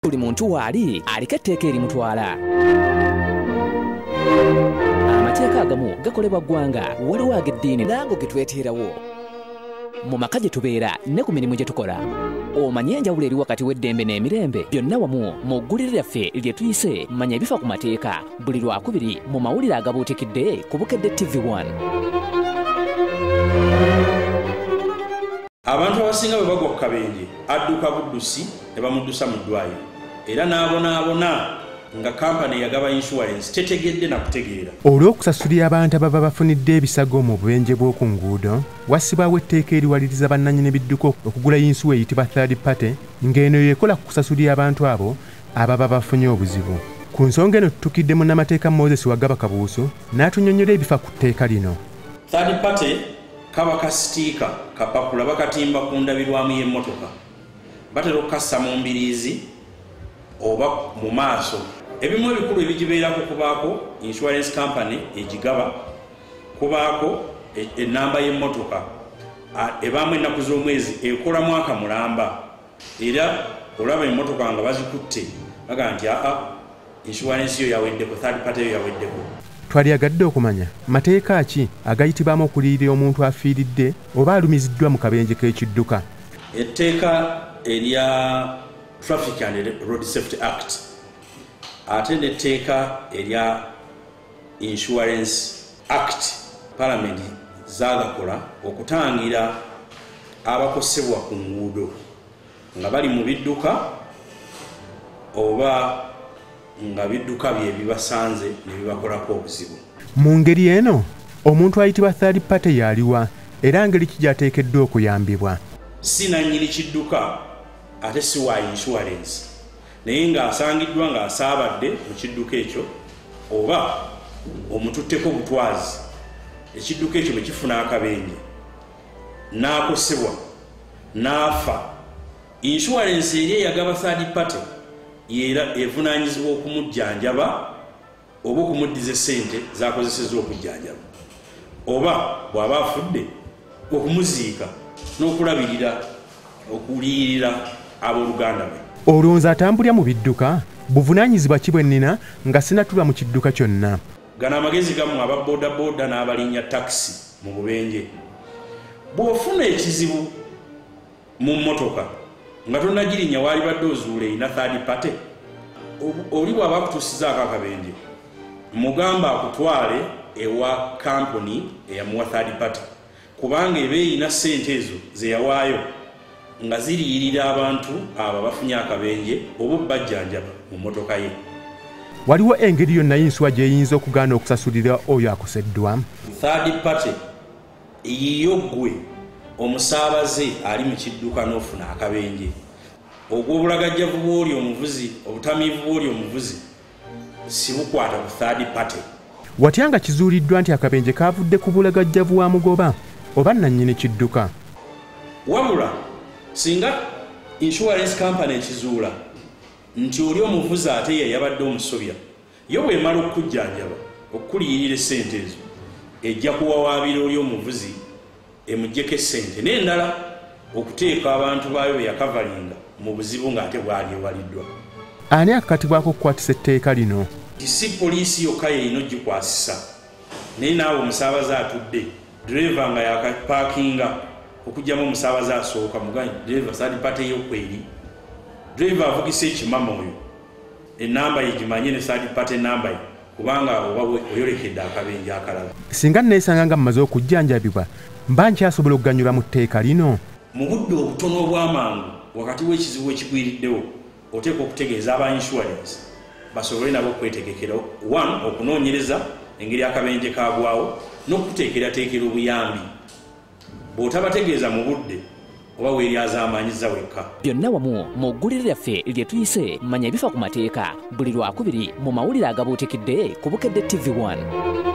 buli muntu waali aliko etteeka erimutwala. Amateeka agamu gakolebwa ggwanga waliwo ag'eddiini n'ago ge tweteerawo mu maka gye tubeera ne ku mirimu gye tukola. Omanye enjawulo eri wakati w'eddembe n'emirembe? Byonna wamu mu ggulire lyaffe lye tuyise manya ebifa ku mateeka, buli Lwakubiri mu mawulire agabuutikidde ku Bukedde TV1. Abantu abasinga bwe bagwa ku kabenje adduka buddusi ne bamuddusa mu ddwaliro, era n'abonaabona nga kampani yagaba insurance tetegedde na kutegeera. Olw'okusasulira abantu ababa bafunidde ebisago mu bubenje bw'oku nguudo, wassibwawo etteeka eriwaliriza bannannyini bidduka okugula yinsuwa eyitibwa third party, ng'eno yekola ku kusasulira abantu abo ababa bafunye obuzibu. Ku nsonga eno tutukidde Munnamateeka Moses Wagaba Kabuusu n'atunnyonnyola ebifa ku tteeka lino. Third party kaba kasitiika kapapula bakatimba ku ndabirwamu y'emmotoka, batera okukassa mu mbiriizi oba mu maaso. Ebimu ebikulu ebigibeerako kubaako insurance company egigaba, kubaako ennamba y'emmotoka, ebaamu ennaku z'omwezi ekola mwaka mulamba, era olaba emmotoka nga bazikutte baga nti insurance yo yaweddeko, third party yo yaweddeko. Twalyagadde okumanya mateeka ki agayitibwamu okuliyirira omuntu afiiridde oba alumiziddwa mu kabenje k'ekidduka. Etteeka erya Traffic and Road Safety Act ate n'etteeka erya Insurance Act Parliament zaagakola okutangira abakosebwa ku nguudo nga bali mu bidduka oba nga bidduka bye bibasanze ne bibakolako obuzibu. Mu ngeri eno omuntu ayitibwa third party yaliwa era ngeri ki gy'ateekeddwa okuyambibwa. Si nannyini kidduka ate si wa insurance, naye ng'asangiddwa ng'asaabadde mu kidduka ekyo oba omututteko butwazi, ekidduka ekyo bwe kifuna akabenje n'akosebwa n'afa, insurance eri eyagaba third party era evunaanyizibwa okumujjanjaba oba okumuddiza essente z'akozesezza okujjanjaba, oba bw'aba afudde okumuziika n'okulabirira okuliyirira abooluganda bwe. Olowooza atambulira mu bidduka buvunaanyizibwa ki bwe nnina nga sinatulwa mu kidduka kyonna? Gano amagezi gamu aba boodabooda n'abalinnya takisi mu bubenje. Bw'ofuna ekizibu mu mmotoka nga tonnagirinya waali badde ozuula erina third party, oli bw'aba akutuusizaako akabenje mugamba akutwale ewa kampuni eyamuwa third party, kubanga eba erina ssente ezo ze yawaayo nga ziriyirira abantu abo bafunye akabenje oba bajjanjaba mu mmotoka ye. Waliwo engeri yonna yinsuwa gy'eyinza okugaana okusasulira oyo akoseddwa? Third party yiyo ggwe omusaabaze ali mu kidduka n'ofuna akabenje, ogw'obulagajjavu bw'oli omuvuzi, obutamiivu bw'oli omuvuzi si bukwata ku third party. Watya nga kizuuliddwa nti akabenje kaavudde ku bulagajjavu wa mugoba oba nannyini kidduka? Wabula singa insurance company ekizuula nti oli omuvuzi ate ye yabadde omusobya, yo bw'emala okukujjanjaba okukuliyirira essente ezo ejja kuwawaabira oli omuvuzi emuggyeko essente n'endala okuteeka abantu baayo be yakavalinga mu buzibu ng'ate bwali ewaliddwa. Ani akakatibwako okukwatisa etteeka lino? Si poliisi yokka yeyina ogikwasisa, naye naawe omusaabaze atudde, driver nga yakapaakinga okugyamu omusaabaze asooka muganyi driver third party y'okweri, driver avugisa ekimama oyo ennamba ye gimanye ne third party ennamba ye, kubanga oba oyolekedde akabenje akalala. Singa neesanga nga mmaze okujjanjabibwa mba nkyasobola okuganyulwa mu tteeka lino? Mu budde obutono obw'amangu wakati w'ekizibu ekigwiriddewo oteeka okutegeeza aba insurance basobole nabo okwetegekera, one okunoonyereza engeri akabenje kaagwawo n'okuteekerateekera obuyambi. Bw'otabategeeza mu budde oba weeryazaamaanyiza wekka. Byonna wamu mu ggulire lyaffe lye tuyise manya ebifa ku mateeka, buli Lwakubiri mu mawulire agabuutikidde ku Bukedde TV1.